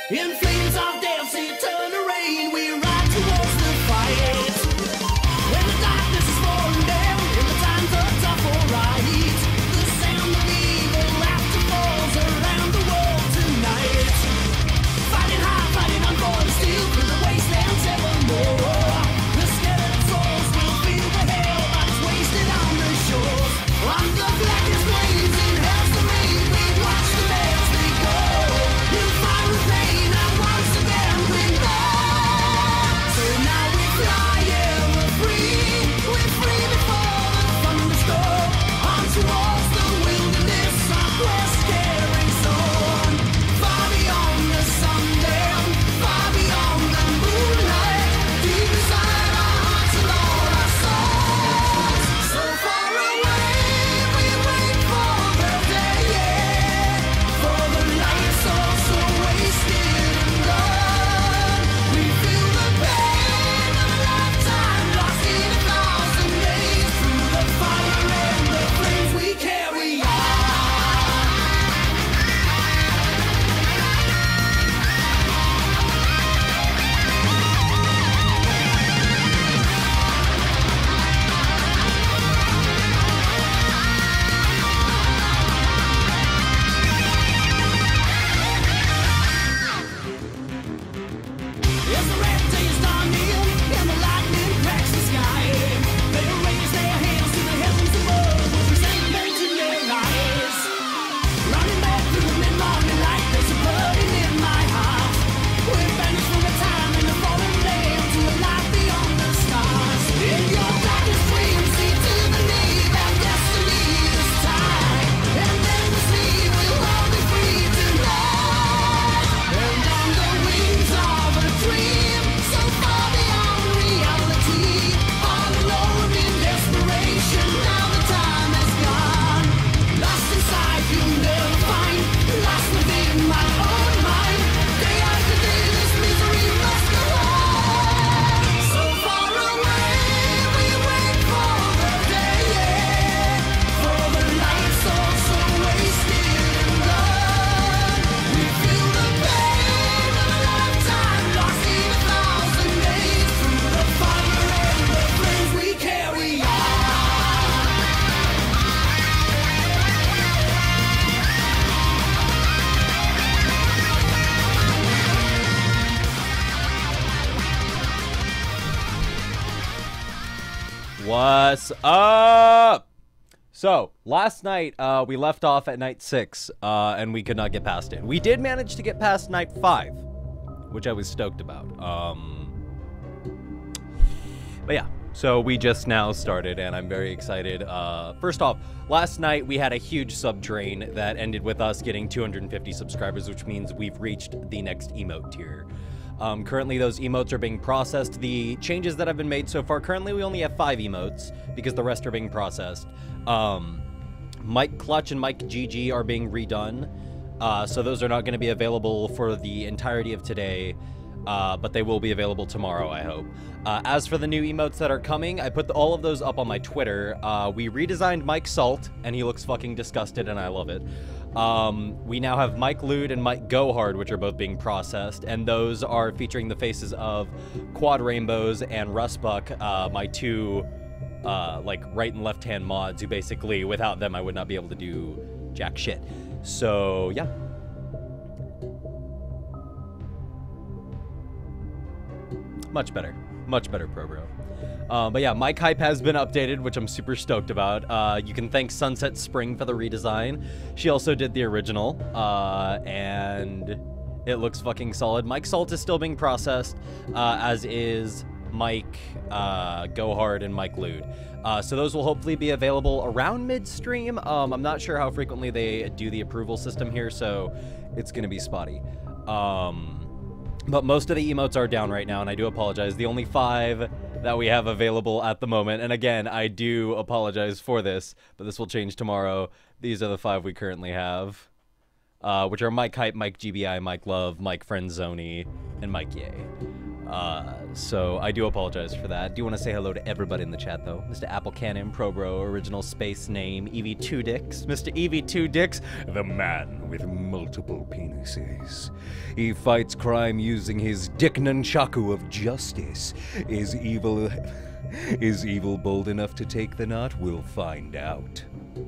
In flames of death's eternal rain, we ride towards the fight. When the darkness is falling down, and the times are tough or right, the sound of evil laughter falls around the world tonight. Fighting hard, fighting on for the steel, through the wastelands evermore. The skeleton souls will feel the hell that's wasted on the shores. On the blackest flames in hell's domain, we watch the bells they go. We'll fire with pain and once again bring back. So now we fly ever free. We're free before the thunderstorm. On towards the wilderness, our quest carries on. Far beyond the sundown, far beyond the moonlight. Deep inside our hearts and all our souls. So far away, we wait for the day, for the lights all so wasted and gone. We feel the pain of a lifetime lost in 1,000 days. Through the fire and the flames we carry on. As the red day is dawning and the lightning cracks the sky, they raise their hands to the heavens above with resentment in their eyes. Running back through the mid-morning light, there's a burning in my heart. We're banished from the time in the fallen land to a life beyond the stars. In your darkest dreams, see to the need that destiny is tied. And then the sea will all be free tonight. And on the wings of a dream, so far beyond reality, all alone in desperation, now the time has gone. Lost inside, you'll never find, lost within my own mind. Day after day, this misery must go on. So far away, we wait for the day, for the lights all so wasted and gone. We feel the pain of a lifetime lost in 1,000 days. Through the fire and the flames we carry on. What's up? So, last night, we left off at night 6, and we could not get past it. We did manage to get past night 5, which I was stoked about. But yeah, so we just now started, and I'm very excited. First off, last night we had a huge sub drain that ended with us getting 250 subscribers, which means we've reached the next emote tier. Currently, those emotes are being processed. The changes that have been made so far, currently we only have 5 emotes because the rest are being processed. Mike Clutch and Mike GG are being redone, so those are not going to be available for the entirety of today, but they will be available tomorrow, I hope. As for the new emotes that are coming, I put all of those up on my Twitter. We redesigned Mike Salt, and he looks fucking disgusted, and I love it. We now have Mike Lude and Mike Go Hard, which are both being processed, and those are featuring the faces of Quad Rainbows and Rustbuck, my two, like, right and left-hand mods, who basically, without them, I would not be able to do jack shit. So, yeah. Much better. Much better, Pro Bro. But yeah, Mike Hype has been updated, which I'm super stoked about. You can thank Sunset Spring for the redesign. She also did the original, and it looks fucking solid. Mike Salt is still being processed, as is Mike Go Hard and Mike Lude. So those will hopefully be available around midstream. I'm not sure how frequently they do the approval system here, so it's gonna be spotty. But most of the emotes are down right now, and I do apologize. The only 5 that we have available at the moment, and again, I do apologize for this, but this will change tomorrow. These are the 5 we currently have, which are Mike Hype, Mike GBI, Mike Love, Mike Friendzoni, and Mike Yay. So I do apologize for that. Do you want to say hello to everybody in the chat, though? Mr. Apple Cannon, Probro, original space name, EV2 Dix. Mr. EV2 Dix, the man with multiple penises. He fights crime using his Dick Nunchaku of justice. Is evil bold enough to take the knot? We'll find out.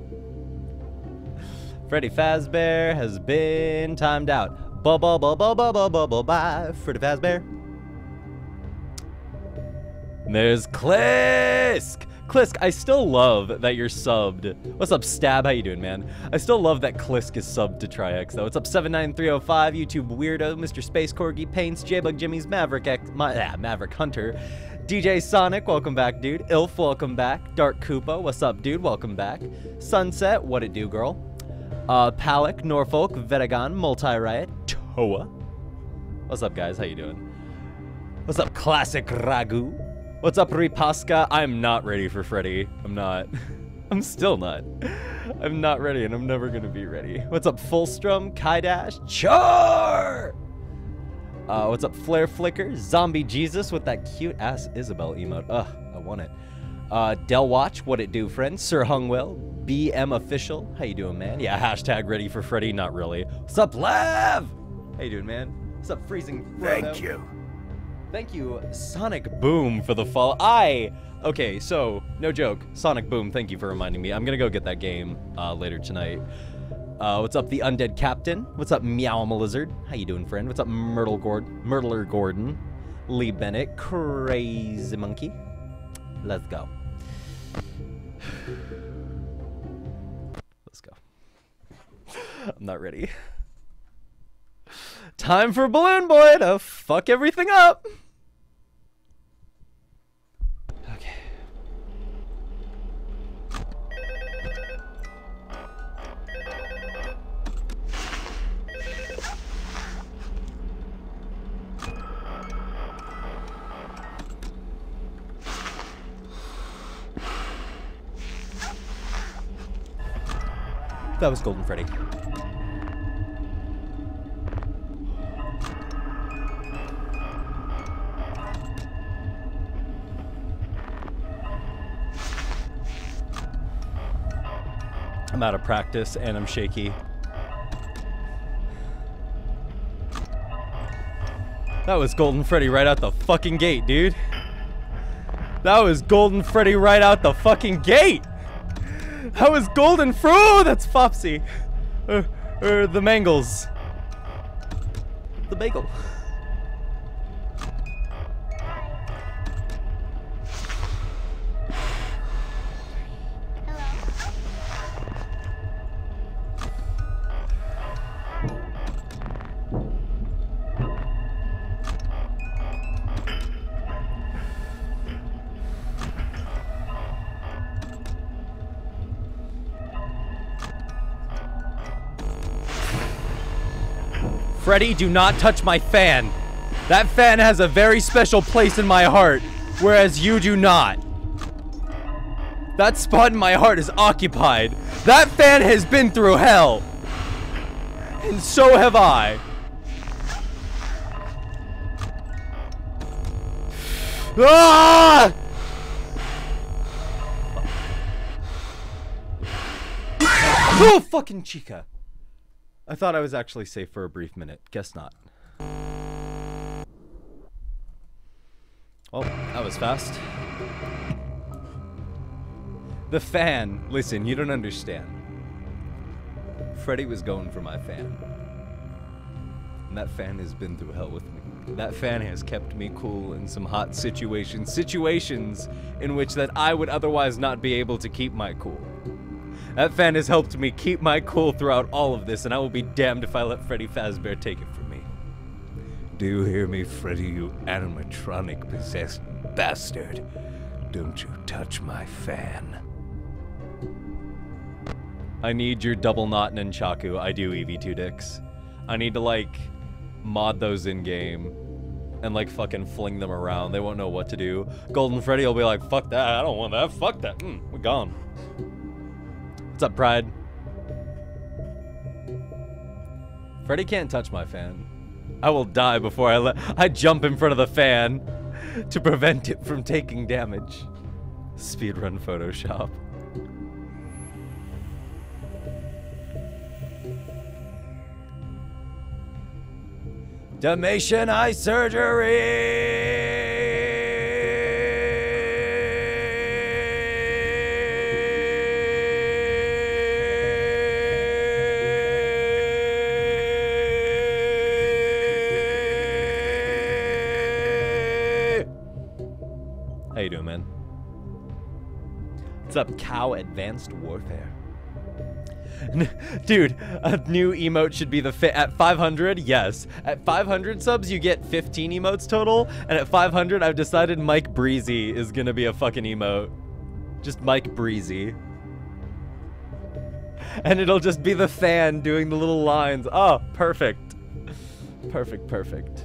Freddy Fazbear has been timed out. Bye. Freddy Fazbear. There's Klisk! Klisk, I still love that you're subbed. What's up, Stab? How you doing, man? I still love that Klisk is subbed to Triax, though. What's up, 79305, YouTube Weirdo, Mr. Space Corgi, Paints, J-Bug Jimmy's, Maverick Maverick Hunter, DJ Sonic, welcome back, dude. Ilf, welcome back. Dark Koopa, what's up, dude? Welcome back. Sunset, what it do, girl? Palak, Norfolk, Vedagon, Multi-Riot, Toa. What's up, guys? How you doing? What's up, Classic Ragu? What's up, Ripaska? I'm not ready for Freddy. I'm not. I'm still not. I'm not ready, and I'm never gonna be ready. What's up, Fullstrom, Kaidash, Char? What's up, Flare Flicker, Zombie Jesus with that cute-ass Isabel emote. Ugh, I want it. Del Watch, what it do, friend? Sir Hungwell, BM Official. How you doing, man? Yeah, hashtag ready for Freddy, not really. What's up, Lav? How you doing, man? What's up, Freezing Frodo? Thank you. Thank you, Sonic Boom, for the follow. Okay, so, no joke. Sonic Boom, thank you for reminding me. I'm gonna go get that game later tonight. What's up, the Undead Captain? What's up, Meow Lizard? How you doing, friend? What's up, Myrtler Gordon? Lee Bennett, Crazy Monkey. Let's go. Let's go. I'm not ready. Time for Balloon Boy to fuck everything up. Okay. That was Golden Freddy. I'm out of practice and I'm shaky. That was Golden Freddy right out the fucking gate, dude. That was Golden Freddy right out the fucking gate. That was Golden Fro. That's Fopsy. The Mangles. The bagel. Freddy, do not touch my fan. That fan has a very special place in my heart, whereas you do not. That spot in my heart is occupied. That fan has been through hell. And so have I. Ah! Oh, fucking Chica. I thought I was actually safe for a brief minute. Guess not. Oh, that was fast. The fan. Listen, you don't understand. Freddy was going for my fan. And that fan has been through hell with me. That fan has kept me cool in some hot situations. Situations in which that I would otherwise not be able to keep my cool. That fan has helped me keep my cool throughout all of this, and I will be damned if I let Freddy Fazbear take it from me. Do you hear me, Freddy, you animatronic-possessed bastard? Don't you touch my fan. I need your double knot nunchaku. I do, EV2 Dix. I need to, like, mod those in-game and, like, fucking fling them around. They won't know what to do. Golden Freddy will be like, fuck that, I don't want that, fuck that, we're gone. What's up, Pride? Freddy can't touch my fan. I will die before I jump in front of the fan to prevent it from taking damage. Speedrun Photoshop. Dalmatian eye surgery. How you doing, man? What's up, Cow Advanced Warfare? Dude, a new emote should be the fit at 500. Yes, at 500 subs you get 15 emotes total, and at 500 I've decided Mike Breezy is gonna be a fucking emote. Just Mike Breezy, and it'll just be the fan doing the little lines. Oh, perfect, perfect, perfect.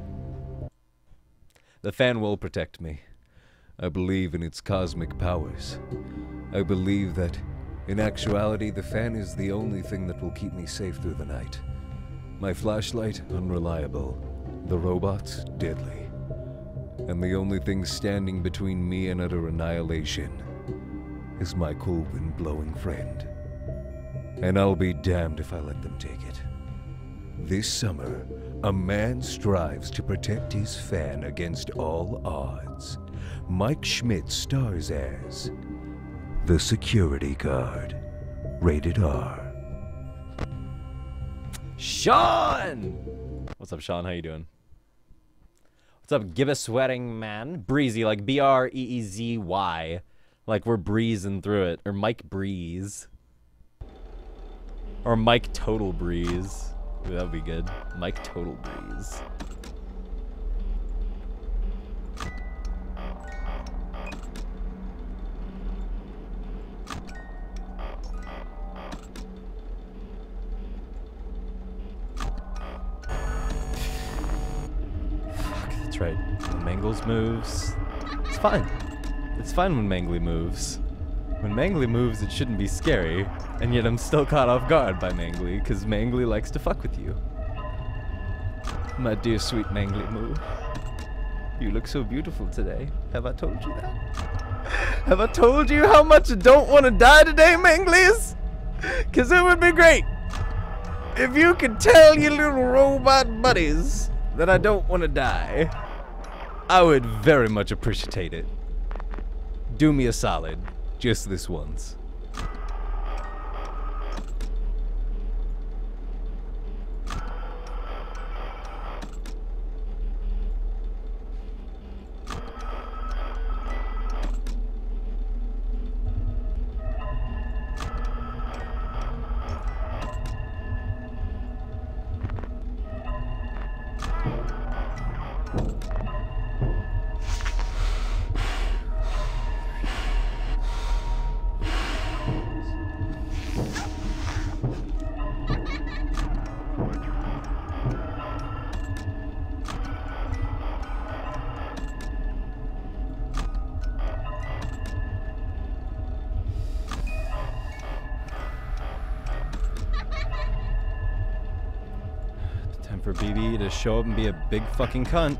The fan will protect me. I believe in its cosmic powers. I believe that in actuality, the fan is the only thing that will keep me safe through the night. My flashlight, unreliable. The robots, deadly. And the only thing standing between me and utter annihilation is my cool wind-blowing friend. And I'll be damned if I let them take it. This summer, a man strives to protect his fan against all odds. Mike Schmidt stars as The Security Guard. Rated R. Sean! What's up, Sean? How you doing? What's up, Give a Sweating Man? Breezy, like B-R-E-E-Z-Y. Like we're breezing through it. Or Mike Breeze. Or Mike Total Breeze. Ooh, that would be good. Mike Total Breeze. Right. When Mangles moves, it's fine. It's fine when Mangly moves. When Mangly moves, it shouldn't be scary, and yet I'm still caught off guard by Mangly, because Mangly likes to fuck with you. My dear sweet Mangly Moo. You look so beautiful today. Have I told you that? Have I told you how much I don't want to die today, Manglies? Because it would be great if you could tell your little robot buddies that I don't want to die. I would very much appreciate it. Do me a solid, just this once. For BB to show up and be a big fucking cunt.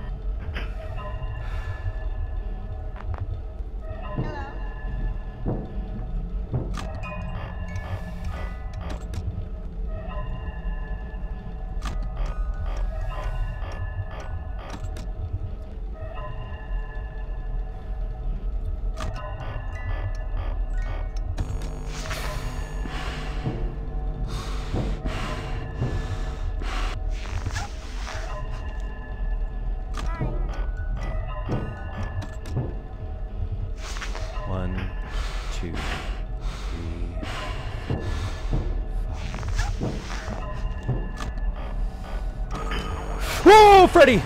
Whoa, Freddy!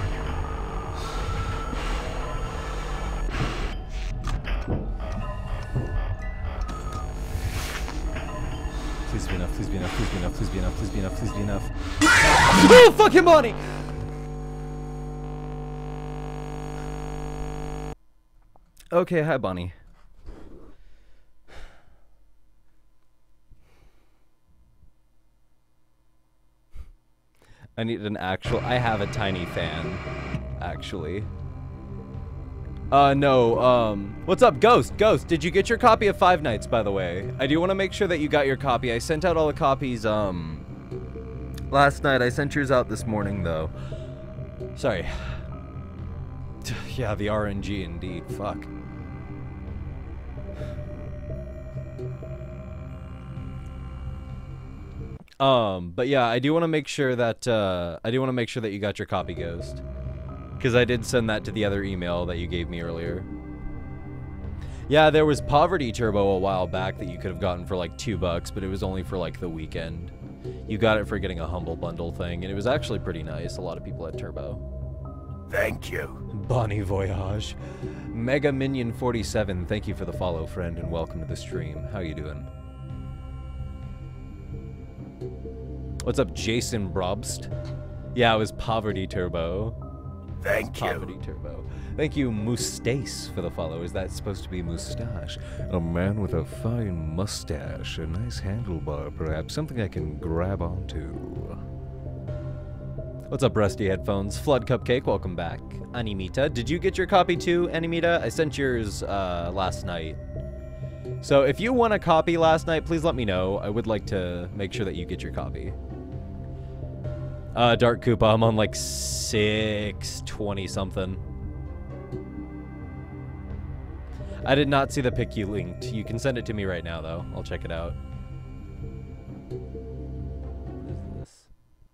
Please be enough, please be enough, please be enough, please be enough, please be enough, please be enough. Oh, fucking Bonnie! Okay, hi, Bonnie. I need an actual... I have a tiny fan, actually. No, what's up, Ghost? Ghost, did you get your copy of Five Nights, by the way? I do want to make sure that you got your copy. I sent out all the copies, last night. I sent yours out this morning, though. Sorry. Yeah, the RNG, indeed. Fuck. But yeah, I do want to make sure that, you got your copy, Ghost. Because I did send that to the other email that you gave me earlier. Yeah, there was Poverty Turbo a while back that you could have gotten for like $2, but it was only for like the weekend. You got it for getting a Humble Bundle thing, and it was actually pretty nice. A lot of people had Turbo. Thank you. Bonnie Voyage. Mega Minion 47, thank you for the follow, friend, and welcome to the stream. How you doing? What's up, Jason Brobst? Yeah, it was Poverty Turbo. Thank you. Poverty Turbo. Thank you, Mustace, for the follow. Is that supposed to be mustache? A man with a fine mustache, a nice handlebar, perhaps. Something I can grab onto. What's up, Rusty Headphones? Flood Cupcake, welcome back. Animita, did you get your copy too, Animita? I sent yours last night. So if you won a copy last night, please let me know. I would like to make sure that you get your copy. Dark Koopa, I'm on like 620 something. I did not see the pic you linked. You can send it to me right now, though. I'll check it out. What is this?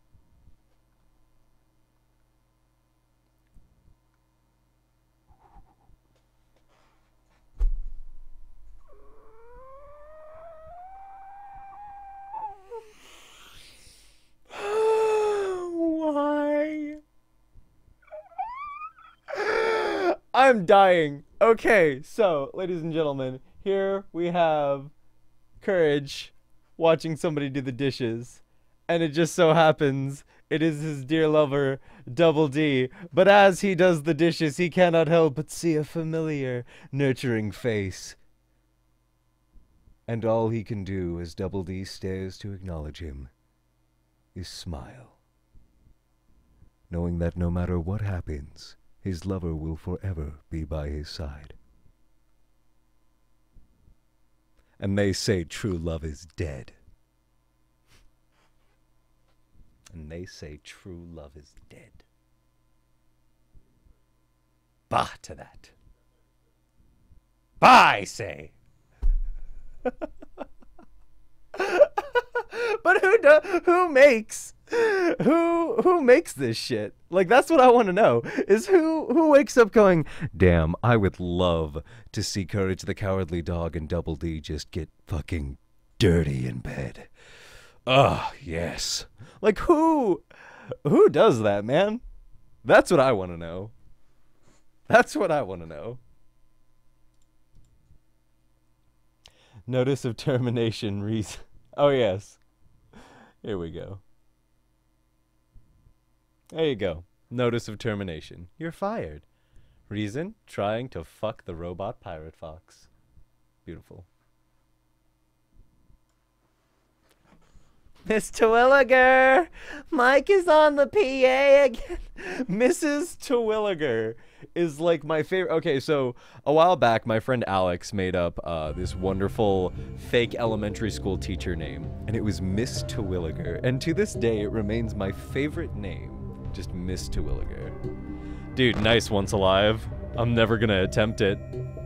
Why? I'm dying. Okay, so, ladies and gentlemen, here we have Courage watching somebody do the dishes. And it just so happens it is his dear lover, Double D. But as he does the dishes, he cannot help but see a familiar, nurturing face. And all he can do as Double D stares to acknowledge him is smile, knowing that no matter what happens, his lover will forever be by his side. And they say true love is dead. And they say true love is dead. Bah to that. Bah, I say. But who makes this shit? Like, that's what I want to know, is who wakes up going, damn, I would love to see Courage the Cowardly Dog and Double D just get fucking dirty in bed. Oh, yes. Like, who does that, man? That's what I want to know. That's what I want to know. Notice of termination reason. Oh, yes. Here we go. There you go. Notice of termination. You're fired. Reason? Trying to fuck the robot pirate fox. Beautiful. Miss Terwilliger! Mike is on the PA again. Mrs. Terwilliger is like my favorite. Okay, so a while back, my friend Alex made up this wonderful fake elementary school teacher name, and it was Miss Terwilliger. And to this day, it remains my favorite name. Just Miss Terwilliger. Dude, nice Once Alive. I'm never gonna attempt it.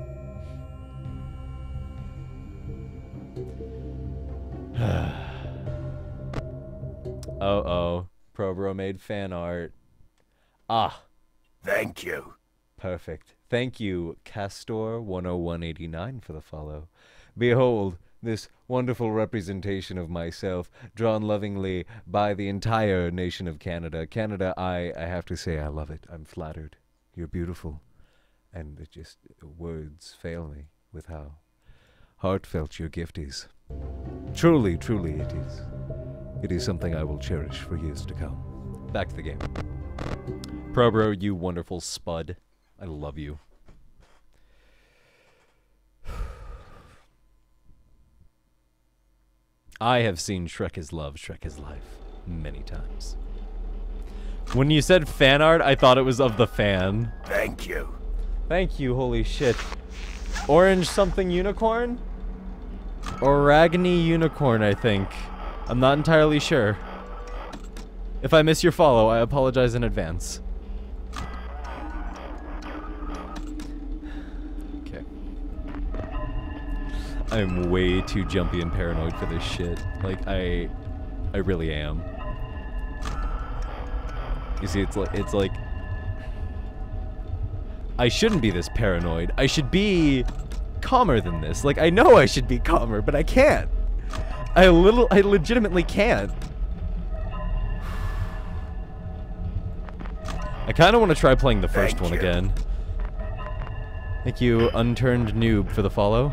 Uh-oh. Probro made fan art. Ah. Thank you. Perfect. Thank you, Castor10189, for the follow. Behold, this wonderful representation of myself, drawn lovingly by the entire nation of Canada. Canada, I have to say I love it. I'm flattered. You're beautiful. And it just, words fail me with how heartfelt your gift is. Truly, truly it is. It is something I will cherish for years to come. Back to the game. Probro, you wonderful spud. I love you. I have seen Shrek is Love, Shrek is Life many times. When you said fan art, I thought it was of the fan. Thank you. Thank you, holy shit. Orange something unicorn? Oragny unicorn, I think. I'm not entirely sure. If I miss your follow, I apologize in advance. Okay. I'm way too jumpy and paranoid for this shit. Like, I really am. You see, it's like I shouldn't be this paranoid. I should be calmer than this. Like, I know I should be calmer, but I can't. I legitimately can't. I kind of want to try playing the first one again. Thank you, Unturned Noob, for the follow.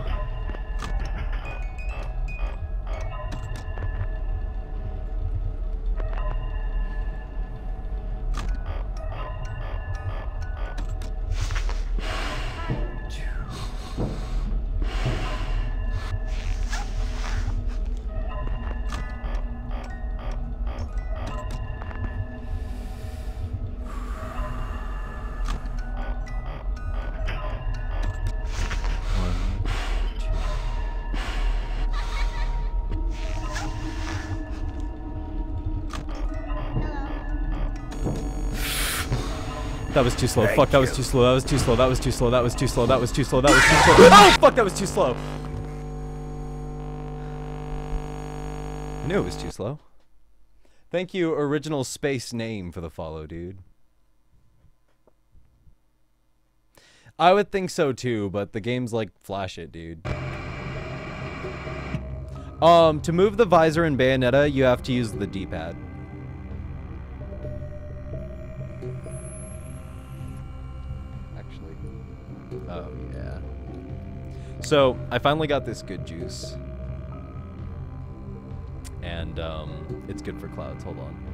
That was too slow. Fuck, that was too slow. That was too slow. That was too slow. That was too slow. That was too slow. That was too slow. Oh, fuck, that was too slow. I knew it was too slow. Thank you, Original Space Name, for the follow, dude. I would think so too, but the game's like, flash it, dude. To move the visor in Bayonetta, you have to use the D-pad. Oh, yeah. So, I finally got this good juice. And, it's good for clouds. Hold on.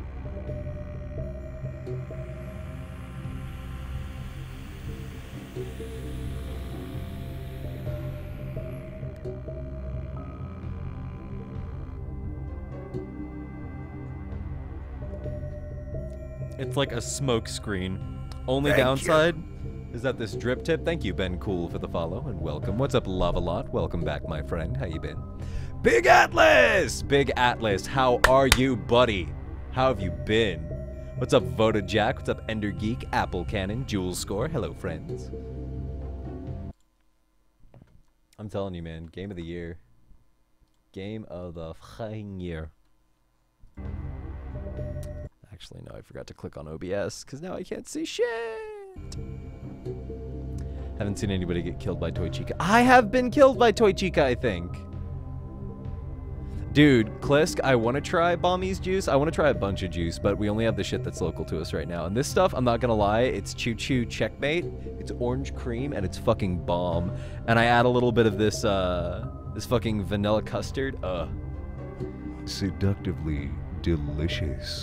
It's like a smoke screen. Only downside is that this drip tip. Thank you, Ben Cool, for the follow and welcome. What's up, Lavalot? Welcome back, my friend. How you been? Big Atlas! Big Atlas, how are you, buddy? How have you been? What's up, Voda Jack? What's up, Ender Geek, Apple Cannon, Jules Score? Hello, friends. I'm telling you, man, game of the year. Game of the fucking year. Actually, no, I forgot to click on OBS, because now I can't see shit. Haven't seen anybody get killed by Toy Chica. I have been killed by Toy Chica, I think. Dude, Klisk, I want to try Bommy's juice. I want to try a bunch of juice, but we only have the shit that's local to us right now. And this stuff, I'm not gonna lie, it's Choo Choo Checkmate. It's orange cream, and it's fucking bomb. And I add a little bit of this, this fucking vanilla custard. Seductively delicious.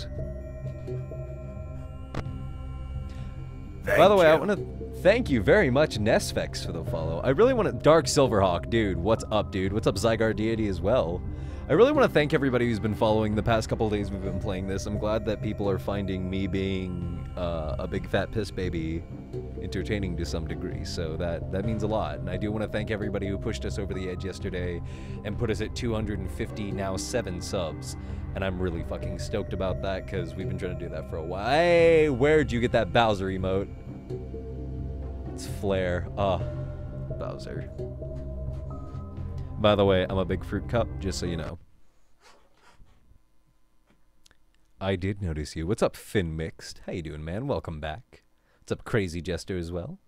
By the way, I want to thank you very much, Nesfex, for the follow. I really want to... Dark Silverhawk, dude. What's up, dude? What's up, Zygar Deity as well? I really want to thank everybody who's been following the past couple of days we've been playing this. I'm glad that people are finding me being a big fat piss baby entertaining to some degree, so that means a lot. And I do want to thank everybody who pushed us over the edge yesterday and put us at 250, now 7 subs. And I'm really fucking stoked about that, because we've been trying to do that for a while. Hey, where'd you get that Bowser emote? It's Flare. Bowser. By the way, I'm a big fruit cup, just so you know. I did notice you. What's up, Finn Mixed? How you doing, man? Welcome back. What's up, Crazy Jester as well?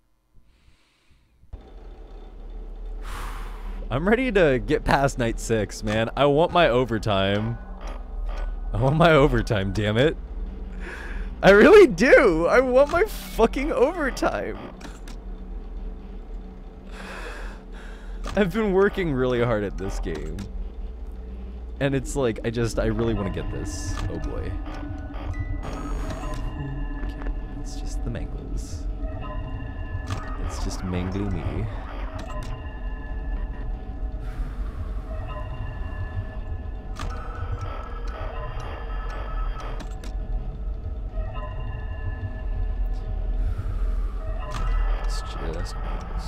I'm ready to get past night 6, man. I want my overtime. I want my overtime, damn it. I really do. I want my fucking overtime. I've been working really hard at this game. And it's like, I really want to get this. Oh boy. Okay, it's just the mangles. It's just mangly me. Let's just.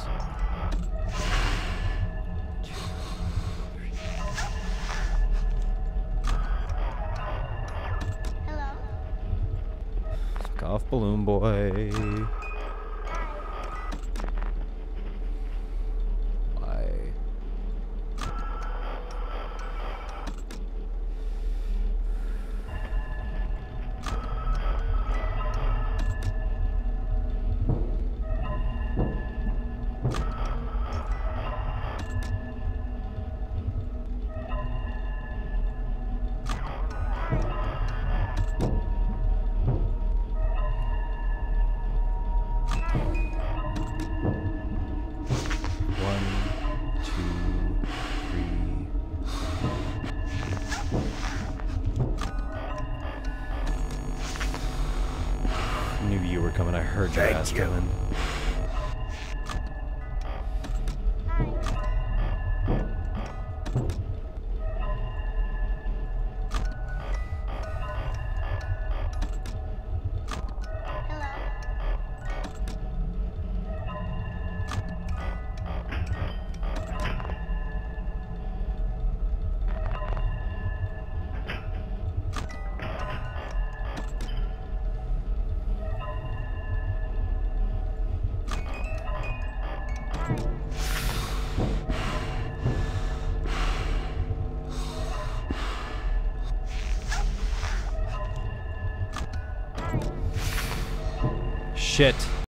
Hello. Fuck off, Balloon Boy. Why? One, two, three. Knew you were coming. I heard your Thank ass you. coming. Shit.